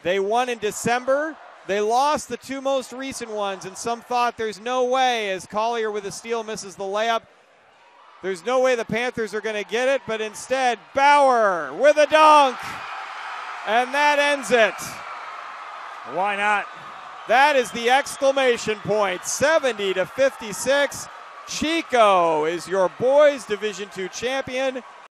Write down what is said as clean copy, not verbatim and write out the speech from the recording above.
They won in December. They lost the two most recent ones, and some thought there's no way, as Collier with a steal misses the layup, there's no way the Panthers are going to get it, but instead Bauer with a dunk, and that ends it. Why not? That is the exclamation point. 70-56. Chico is your boys Division II champion.